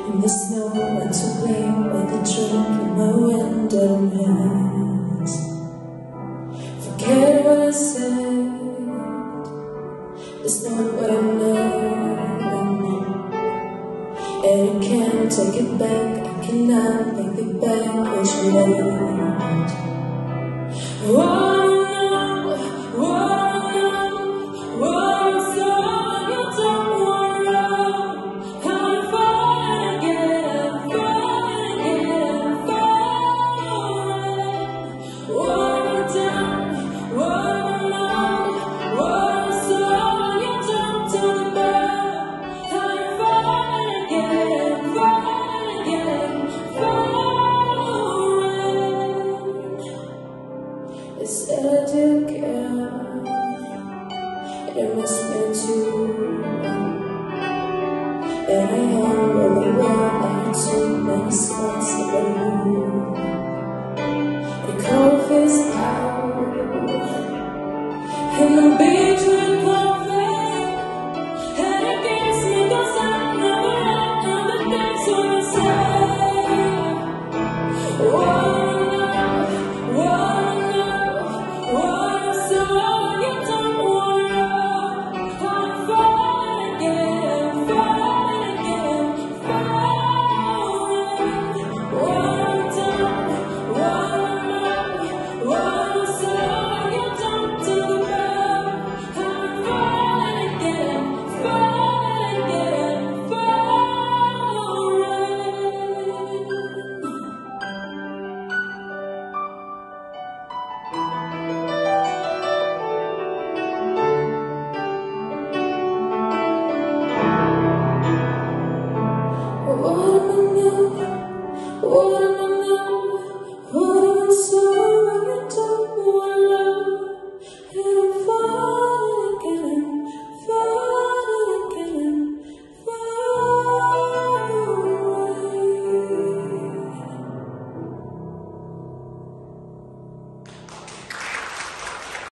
in the snow and to play with a drink in my window night. Forget what I said, it's not what I know, and I can't take it back. I cannot make it back what you want. Instead you care, it must be true. And I am really well, I had too many spots to go. The cold is out.